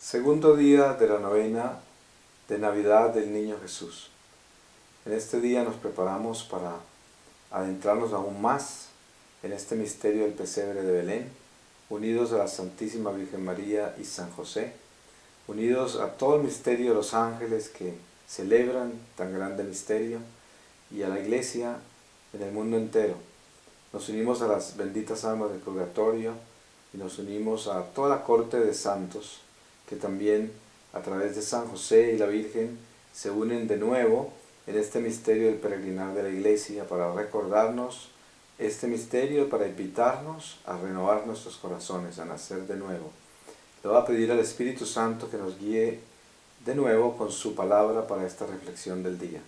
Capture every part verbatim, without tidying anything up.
Segundo día de la novena de Navidad del Niño Jesús. En este día nos preparamos para adentrarnos aún más en este misterio del pesebre de Belén, unidos a la Santísima Virgen María y San José, unidos a todo el misterio de los ángeles que celebran tan grande misterio y a la Iglesia en el mundo entero. Nos unimos a las benditas almas del purgatorio y nos unimos a toda la corte de santos que también a través de San José y la Virgen se unen de nuevo en este misterio del peregrinar de la Iglesia para recordarnos este misterio, para invitarnos a renovar nuestros corazones, a nacer de nuevo. Le voy a pedir al Espíritu Santo que nos guíe de nuevo con su palabra para esta reflexión del día.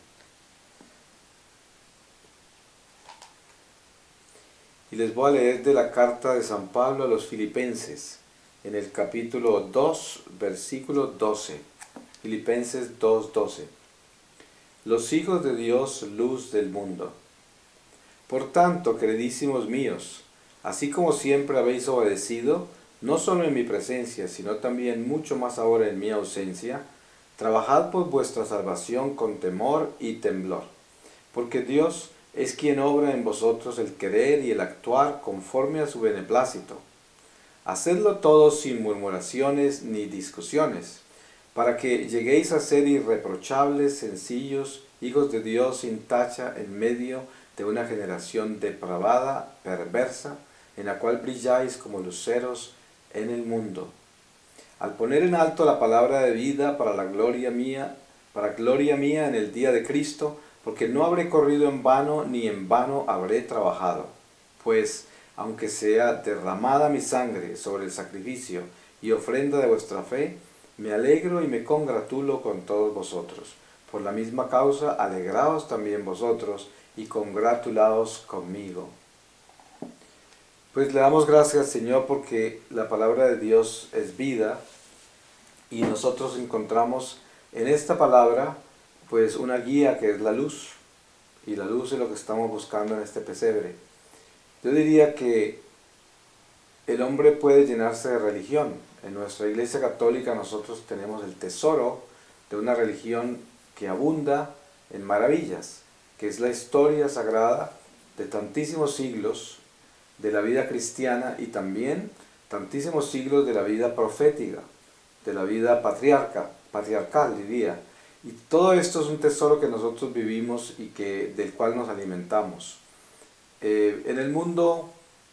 Y les voy a leer de la carta de San Pablo a los Filipenses, en el capítulo dos, versículo doce. Filipenses dos, doce. Los hijos de Dios, luz del mundo. Por tanto, queridísimos míos, así como siempre habéis obedecido, no solo en mi presencia, sino también mucho más ahora en mi ausencia, trabajad por vuestra salvación con temor y temblor, porque Dios es quien obra en vosotros el querer y el actuar conforme a su beneplácito. Hacedlo todo sin murmuraciones ni discusiones, para que lleguéis a ser irreprochables, sencillos, hijos de Dios sin tacha en medio de una generación depravada, perversa, en la cual brilláis como luceros en el mundo. Al poner en alto la palabra de vida para la gloria mía, para gloria mía en el día de Cristo, porque no habré corrido en vano, ni en vano habré trabajado. Pues, aunque sea derramada mi sangre sobre el sacrificio y ofrenda de vuestra fe, me alegro y me congratulo con todos vosotros. Por la misma causa, alegraos también vosotros y congratulaos conmigo. Pues le damos gracias, Señor, porque la palabra de Dios es vida y nosotros encontramos en esta palabra pues una guía que es la luz, y la luz es lo que estamos buscando en este pesebre. Yo diría que el hombre puede llenarse de religión. En nuestra Iglesia Católica nosotros tenemos el tesoro de una religión que abunda en maravillas, que es la historia sagrada de tantísimos siglos de la vida cristiana y también tantísimos siglos de la vida profética, de la vida patriarca, patriarcal diría. Y todo esto es un tesoro que nosotros vivimos y que, del cual nos alimentamos. Eh, en el mundo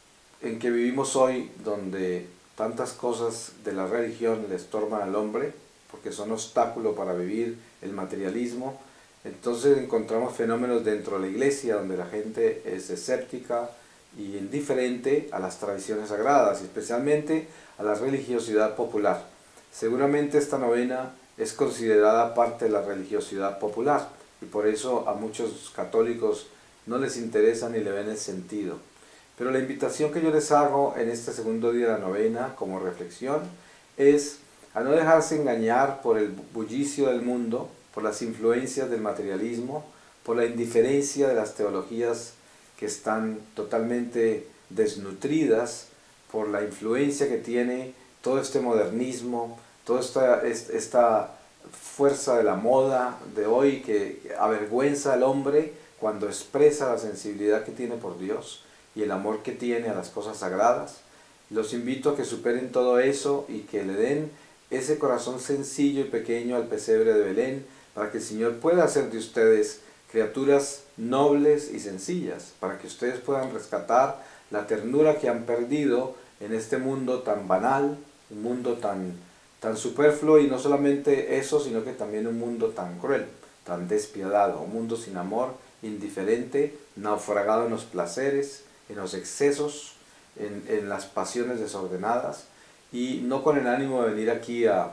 en que vivimos hoy, donde tantas cosas de la religión le estorban al hombre, porque son obstáculo para vivir el materialismo, entonces encontramos fenómenos dentro de la iglesia donde la gente es escéptica y indiferente a las tradiciones sagradas, y especialmente a la religiosidad popular. Seguramente esta novena es considerada parte de la religiosidad popular, y por eso a muchos católicos no les interesa ni le ven el sentido. Pero la invitación que yo les hago en este segundo día de la novena como reflexión es a no dejarse engañar por el bullicio del mundo, por las influencias del materialismo, por la indiferencia de las teologías que están totalmente desnutridas, por la influencia que tiene todo este modernismo, toda esta, esta fuerza de la moda de hoy que avergüenza al hombre cuando expresa la sensibilidad que tiene por Dios y el amor que tiene a las cosas sagradas. Los invito a que superen todo eso y que le den ese corazón sencillo y pequeño al pesebre de Belén, para que el Señor pueda hacer de ustedes criaturas nobles y sencillas, para que ustedes puedan rescatar la ternura que han perdido en este mundo tan banal, un mundo tan, tan superfluo, y no solamente eso, sino que también un mundo tan cruel, tan despiadado, un mundo sin amor, indiferente, naufragado en los placeres, en los excesos, en, en las pasiones desordenadas, y no con el ánimo de venir aquí a,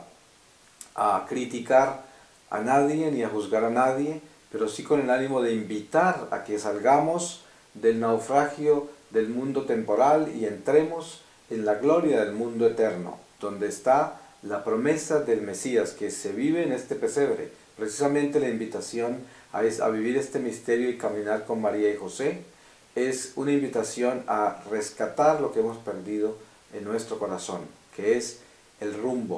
a criticar a nadie ni a juzgar a nadie, pero sí con el ánimo de invitar a que salgamos del naufragio del mundo temporal y entremos en la gloria del mundo eterno, donde está la promesa del Mesías que se vive en este pesebre. Precisamente la invitación a, a vivir este misterio y caminar con María y José es una invitación a rescatar lo que hemos perdido en nuestro corazón, que es el rumbo,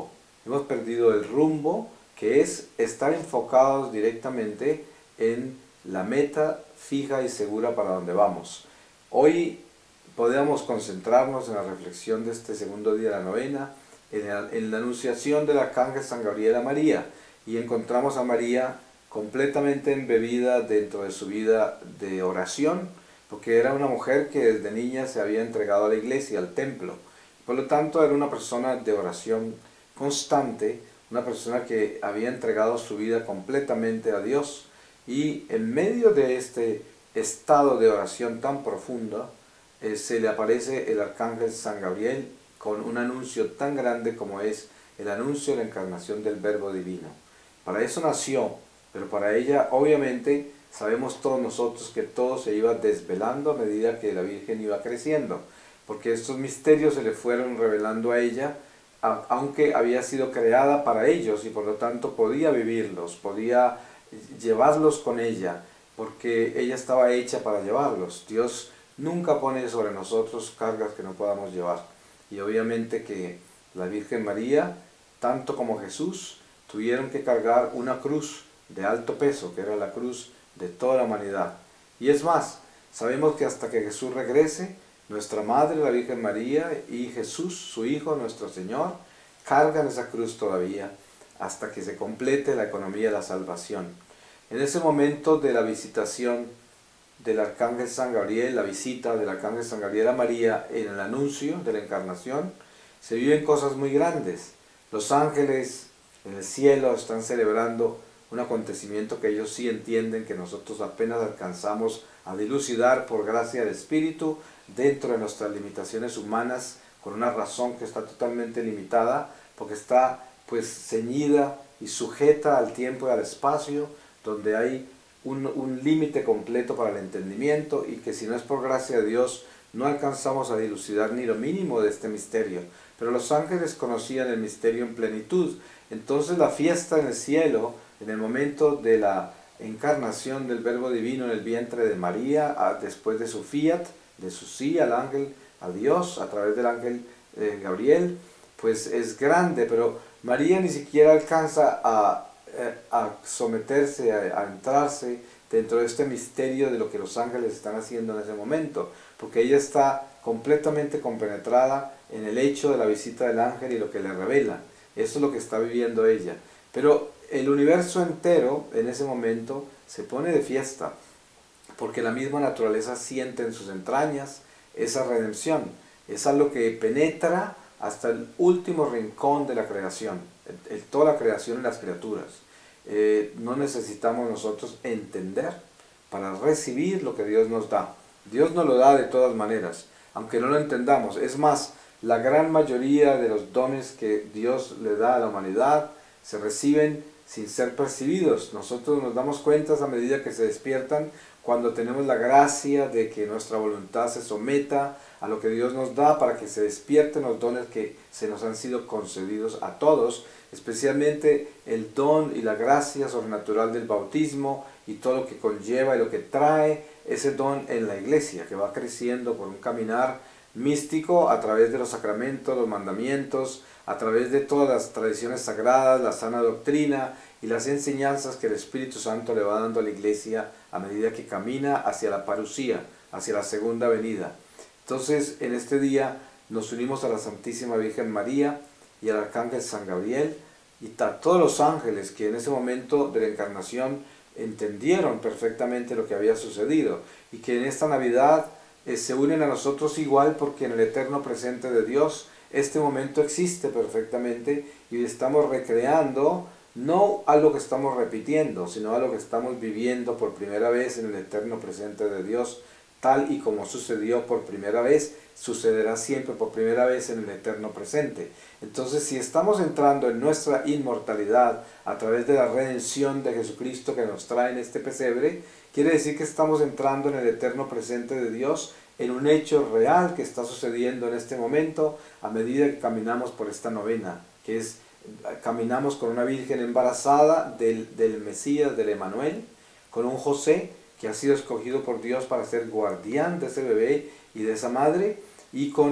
hemos perdido el rumbo, que es estar enfocados directamente en la meta fija y segura para donde vamos. Hoy podemos concentrarnos en la reflexión de este segundo día de la novena, en la, en la anunciación del arcángel San Gabriel a María, y encontramos a María completamente embebida dentro de su vida de oración, porque era una mujer que desde niña se había entregado a la iglesia, al templo. Por lo tanto, era una persona de oración constante, una persona que había entregado su vida completamente a Dios, y en medio de este estado de oración tan profundo, eh, se le aparece el arcángel San Gabriel con un anuncio tan grande como es el anuncio de la encarnación del Verbo Divino. Para eso nació, pero para ella obviamente sabemos todos nosotros que todo se iba desvelando a medida que la Virgen iba creciendo, porque estos misterios se le fueron revelando a ella, a, aunque había sido creada para ellos y por lo tanto podía vivirlos, podía llevarlos con ella, porque ella estaba hecha para llevarlos. Dios nunca pone sobre nosotros cargas que no podamos llevar. Y obviamente que la Virgen María, tanto como Jesús, tuvieron que cargar una cruz de alto peso, que era la cruz de toda la humanidad. Y es más, sabemos que hasta que Jesús regrese, nuestra Madre, la Virgen María, y Jesús, su Hijo, nuestro Señor, cargan esa cruz todavía, hasta que se complete la economía de la salvación. En ese momento de la visitación del arcángel San Gabriel, la visita del arcángel San Gabriel a María en el anuncio de la encarnación, se viven cosas muy grandes. Los ángeles en el cielo están celebrando un acontecimiento que ellos sí entienden, que nosotros apenas alcanzamos a dilucidar por gracia del Espíritu dentro de nuestras limitaciones humanas, con una razón que está totalmente limitada, porque está pues ceñida y sujeta al tiempo y al espacio, donde hay un, un límite completo para el entendimiento, y que si no es por gracia de Dios no alcanzamos a dilucidar ni lo mínimo de este misterio. Pero los ángeles conocían el misterio en plenitud. Entonces la fiesta en el cielo, en el momento de la encarnación del Verbo Divino en el vientre de María, después de su fiat, de su sí al ángel, a Dios, a través del ángel eh, Gabriel, pues es grande, pero María ni siquiera alcanza a, a someterse, a, a entrarse dentro de este misterio de lo que los ángeles están haciendo en ese momento, porque ella está completamente compenetrada en el hecho de la visita del ángel y lo que le revela. Eso es lo que está viviendo ella. Pero el universo entero en ese momento se pone de fiesta, porque la misma naturaleza siente en sus entrañas esa redención. Es algo que penetra hasta el último rincón de la creación, el, el, toda la creación y las criaturas. Eh, no necesitamos nosotros entender para recibir lo que Dios nos da. Dios nos lo da de todas maneras, aunque no lo entendamos. Es más, la gran mayoría de los dones que Dios le da a la humanidad se reciben sin ser percibidos. Nosotros nos damos cuenta a medida que se despiertan, cuando tenemos la gracia de que nuestra voluntad se someta a lo que Dios nos da, para que se despierten los dones que se nos han sido concedidos a todos, especialmente el don y la gracia sobrenatural del bautismo y todo lo que conlleva y lo que trae ese don en la iglesia, que va creciendo por un caminar místico a través de los sacramentos, los mandamientos, a través de todas las tradiciones sagradas, la sana doctrina y las enseñanzas que el Espíritu Santo le va dando a la iglesia a medida que camina hacia la parucía, hacia la segunda venida. Entonces, en este día nos unimos a la Santísima Virgen María y al Arcángel San Gabriel y a todos los ángeles que en ese momento de la encarnación entendieron perfectamente lo que había sucedido, y que en esta Navidad eh, se unen a nosotros igual, porque en el eterno presente de Dios este momento existe perfectamente y estamos recreando no algo que estamos repitiendo, sino algo que estamos viviendo por primera vez en el eterno presente de Dios. Tal y como sucedió por primera vez, sucederá siempre por primera vez en el eterno presente. Entonces, si estamos entrando en nuestra inmortalidad a través de la redención de Jesucristo que nos trae en este pesebre, quiere decir que estamos entrando en el eterno presente de Dios, en un hecho real que está sucediendo en este momento a medida que caminamos por esta novena, que es, caminamos con una Virgen embarazada del, del Mesías, del Emanuel, con un José que ha sido escogido por Dios para ser guardián de ese bebé y de esa madre, y con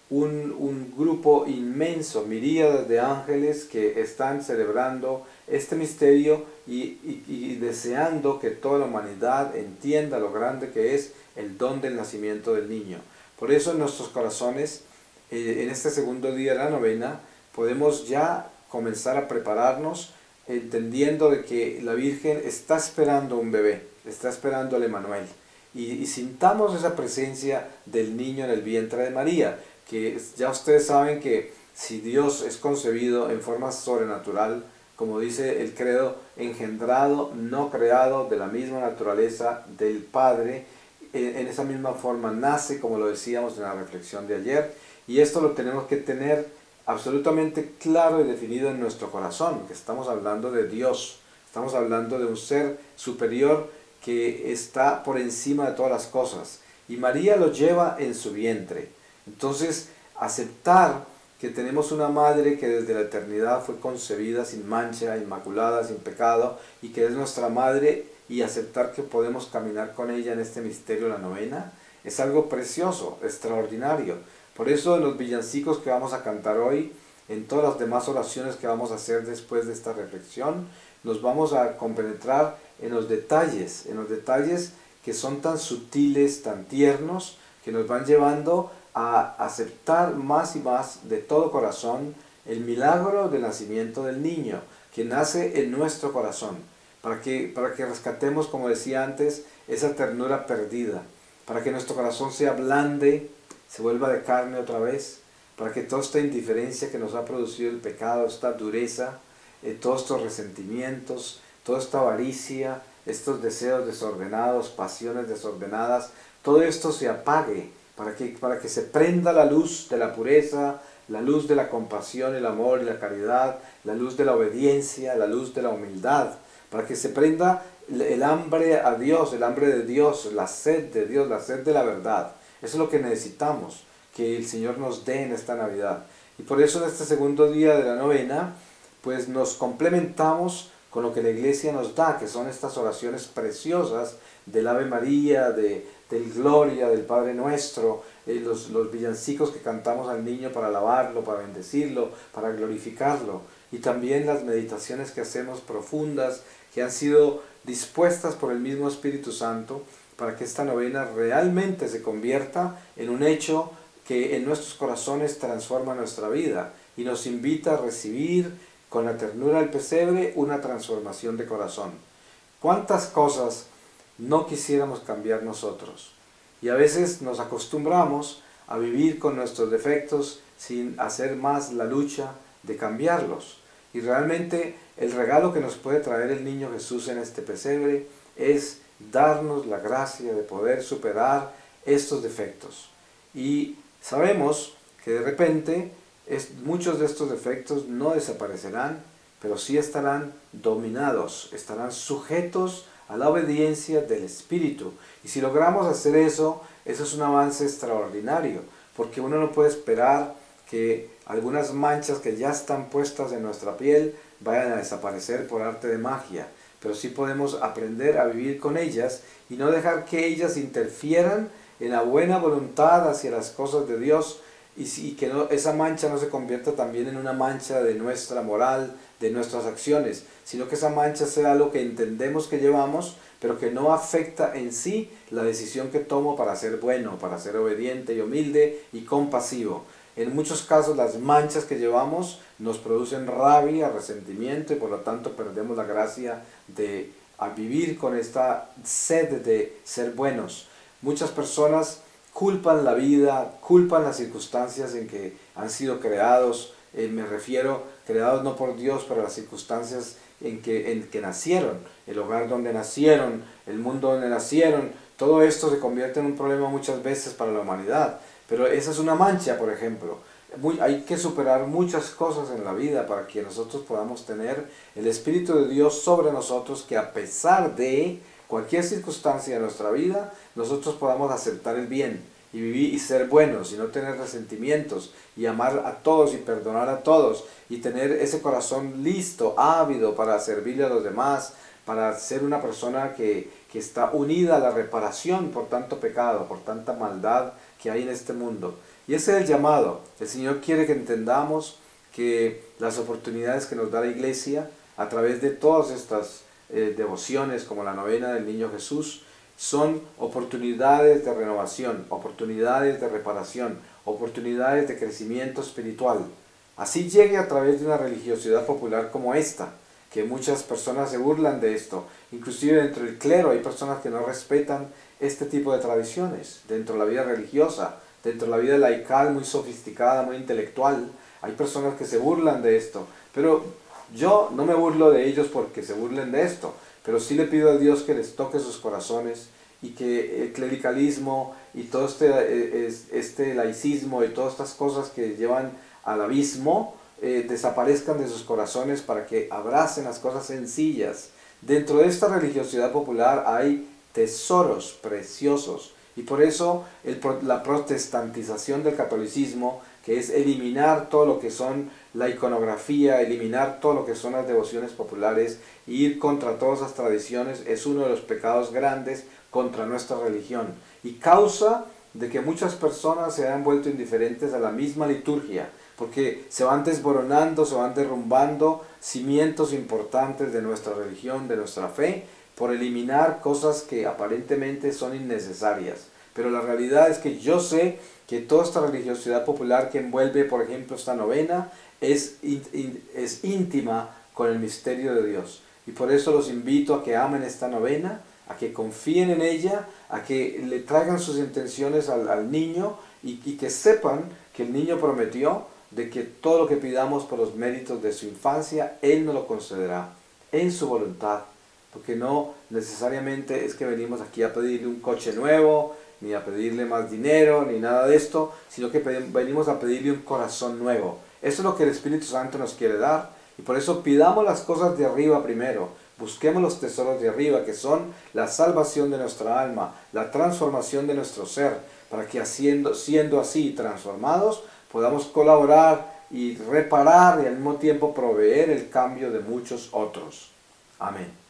un, un grupo inmenso, miríadas de ángeles que están celebrando este misterio y, y, y deseando que toda la humanidad entienda lo grande que es el don del nacimiento del niño. Por eso en nuestros corazones, eh, en este segundo día de la novena, podemos ya comenzar a prepararnos entendiendo de que la Virgen está esperando un bebé, está esperando al Emanuel. Y, y sintamos esa presencia del niño en el vientre de María, que ya ustedes saben que si Dios es concebido en forma sobrenatural, como dice el credo, engendrado, no creado, de la misma naturaleza del Padre, en, en esa misma forma nace, como lo decíamos en la reflexión de ayer, y esto lo tenemos que tener absolutamente claro y definido en nuestro corazón, que estamos hablando de Dios, estamos hablando de un ser superior que está por encima de todas las cosas, y María lo lleva en su vientre. Entonces, aceptar que tenemos una madre que desde la eternidad fue concebida sin mancha, inmaculada, sin pecado, y que es nuestra madre, y aceptar que podemos caminar con ella en este misterio de la novena, es algo precioso, extraordinario. Por eso en los villancicos que vamos a cantar hoy, en todas las demás oraciones que vamos a hacer después de esta reflexión, nos vamos a compenetrar en los detalles, en los detalles que son tan sutiles, tan tiernos, que nos van llevando a aceptar más y más de todo corazón el milagro del nacimiento del niño, que nace en nuestro corazón, para que, para que rescatemos, como decía antes, esa ternura perdida, para que nuestro corazón se ablande, se vuelva de carne otra vez, para que toda esta indiferencia que nos ha producido el pecado, esta dureza, eh, todos estos resentimientos, toda esta avaricia, estos deseos desordenados, pasiones desordenadas, todo esto se apague, para que, para que se prenda la luz de la pureza, la luz de la compasión, el amor y la caridad, la luz de la obediencia, la luz de la humildad, para que se prenda el hambre a Dios, el hambre de Dios, la sed de Dios, la sed de la verdad. Eso es lo que necesitamos, que el Señor nos dé en esta Navidad. Y por eso en este segundo día de la novena, pues nos complementamos con lo que la Iglesia nos da, que son estas oraciones preciosas del Ave María, de, del Gloria, del Padre Nuestro, eh, los, los villancicos que cantamos al niño para alabarlo, para bendecirlo, para glorificarlo, y también las meditaciones que hacemos profundas, que han sido dispuestas por el mismo Espíritu Santo, para que esta novena realmente se convierta en un hecho que en nuestros corazones transforma nuestra vida y nos invita a recibir con la ternura del pesebre una transformación de corazón. ¿Cuántas cosas no quisiéramos cambiar nosotros? Y a veces nos acostumbramos a vivir con nuestros defectos sin hacer más la lucha de cambiarlos. Y realmente el regalo que nos puede traer el niño Jesús en este pesebre es darnos la gracia de poder superar estos defectos. Y sabemos que de repente es, muchos de estos defectos no desaparecerán, pero sí estarán dominados, estarán sujetos a la obediencia del Espíritu. Y si logramos hacer eso, eso es un avance extraordinario, porque uno no puede esperar que algunas manchas que ya están puestas en nuestra piel vayan a desaparecer por arte de magia, pero sí podemos aprender a vivir con ellas y no dejar que ellas interfieran en la buena voluntad hacia las cosas de Dios, y, y que no, esa mancha no se convierta también en una mancha de nuestra moral, de nuestras acciones, sino que esa mancha sea algo que entendemos que llevamos, pero que no afecta en sí la decisión que tomo para ser bueno, para ser obediente y humilde y compasivo. En muchos casos las manchas que llevamos nos producen rabia, resentimiento, y por lo tanto perdemos la gracia de a vivir con esta sed de ser buenos. Muchas personas culpan la vida, culpan las circunstancias en que han sido creados, eh, me refiero, creados no por Dios, pero las circunstancias en que, en que nacieron, el hogar donde nacieron, el mundo donde nacieron. Todo esto se convierte en un problema muchas veces para la humanidad, pero esa es una mancha, por ejemplo. Muy, hay que superar muchas cosas en la vida para que nosotros podamos tener el Espíritu de Dios sobre nosotros, que a pesar de cualquier circunstancia de nuestra vida, nosotros podamos aceptar el bien y vivir y ser buenos y no tener resentimientos y amar a todos y perdonar a todos y tener ese corazón listo, ávido para servirle a los demás, para ser una persona que, que está unida a la reparación por tanto pecado, por tanta maldad que hay en este mundo. Y ese es el llamado. El Señor quiere que entendamos que las oportunidades que nos da la iglesia a través de todas estas eh, devociones como la novena del Niño Jesús son oportunidades de renovación, oportunidades de reparación, oportunidades de crecimiento espiritual. Así llegue a través de una religiosidad popular como esta, que muchas personas se burlan de esto. Inclusive dentro del clero hay personas que no respetan este tipo de tradiciones. Dentro de la vida religiosa, dentro de la vida laical muy sofisticada, muy intelectual, hay personas que se burlan de esto. Pero yo no me burlo de ellos porque se burlen de esto, pero sí le pido a Dios que les toque sus corazones y que el clericalismo y todo este, este laicismo y todas estas cosas que llevan al abismo eh, desaparezcan de sus corazones para que abracen las cosas sencillas. Dentro de esta religiosidad popular hay tesoros preciosos y por eso el, la protestantización del catolicismo, que es eliminar todo lo que son la iconografía, eliminar todo lo que son las devociones populares e ir contra todas esas tradiciones, es uno de los pecados grandes contra nuestra religión y causa de que muchas personas se hayan vuelto indiferentes a la misma liturgia, porque se van desboronando, se van derrumbando cimientos importantes de nuestra religión, de nuestra fe, por eliminar cosas que aparentemente son innecesarias. Pero la realidad es que yo sé que toda esta religiosidad popular que envuelve, por ejemplo, esta novena, es, es íntima con el misterio de Dios. Y por eso los invito a que amen esta novena, a que confíen en ella, a que le traigan sus intenciones al, al niño y, y que sepan que el niño prometió de que todo lo que pidamos por los méritos de su infancia, Él nos lo concederá en su voluntad. Porque no necesariamente es que venimos aquí a pedirle un coche nuevo, ni a pedirle más dinero, ni nada de esto, sino que venimos a pedirle un corazón nuevo. Eso es lo que el Espíritu Santo nos quiere dar. Y por eso pidamos las cosas de arriba primero. Busquemos los tesoros de arriba, que son la salvación de nuestra alma, la transformación de nuestro ser, para que haciendo, siendo así transformados, podamos colaborar y reparar y al mismo tiempo proveer el cambio de muchos otros. Amén.